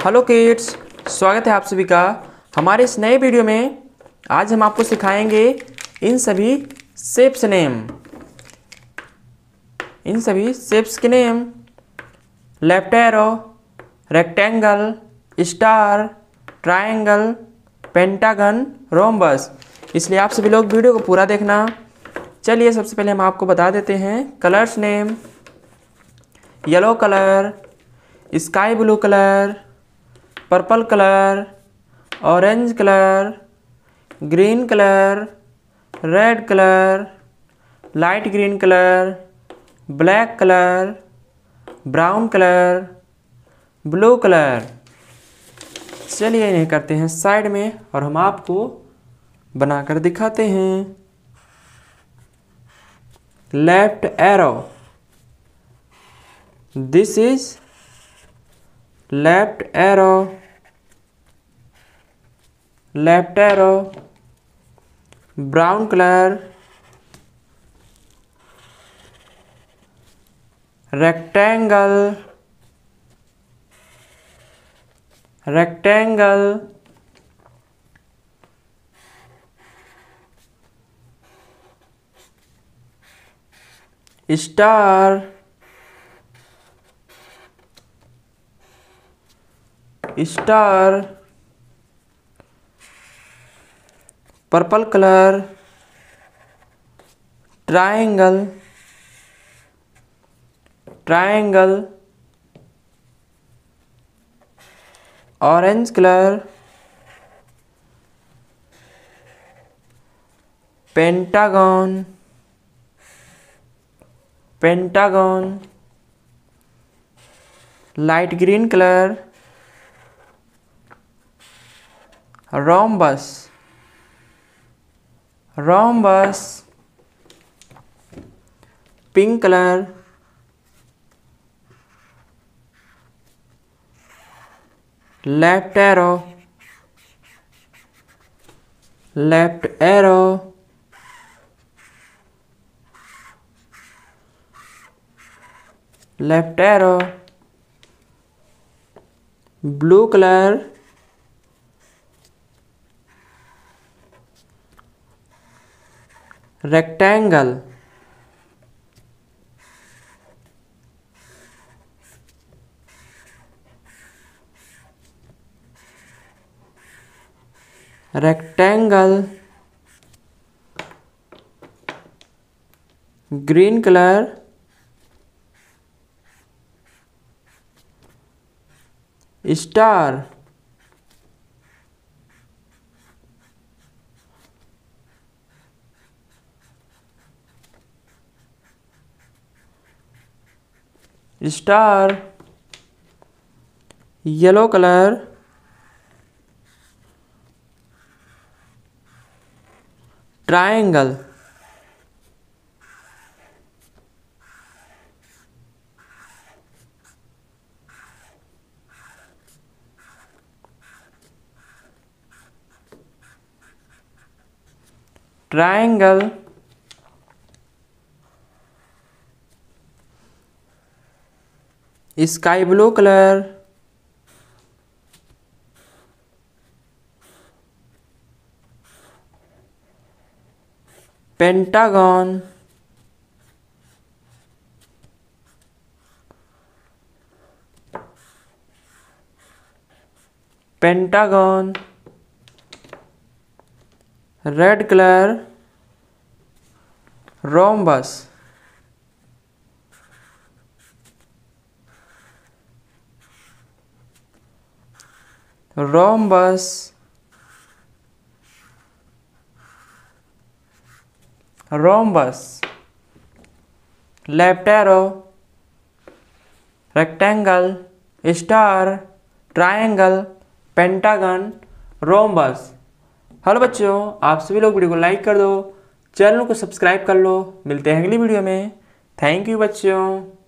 Hello kids, स्वागत है आप सभी का हमारे इस नए वीडियो में। आज हम आपको सिखाएंगे इन सभी शेप्स के name. Left arrow, rectangle, star, triangle, pentagon, rhombus. इसलिए आप सभी लोग वीडियो को पूरा देखना। चलिए सबसे पहले हम आपको बता देते हैं colours name. Yellow colour, sky blue colour, purple colour, orange colour, green colour, red colour, light green colour, black colour, brown colour, blue colour. चलिए इन्हें करते हैं साइड में और हम आपको बनाकर दिखाते हैं। Left arrow, this is left arrow. Left arrow, brown colour, rectangle, rectangle, star, star, purple colour, triangle, triangle, orange colour, pentagon, pentagon, light green colour, rhombus, rhombus, pink colour, left arrow, left arrow, left arrow, blue colour, rectangle, rectangle, green colour, star, star, yellow colour, triangle, triangle, sky blue colour, pentagon, pentagon, red colour, rhombus, rhombus, rhombus, left arrow, rectangle, star, triangle, pentagon, rhombus. Hello बच्चों, आप सभी लोग video को like कर दो, channel को subscribe कर लो। मिलते हैं अगली वीडियो में। थैंक यू बच्चों।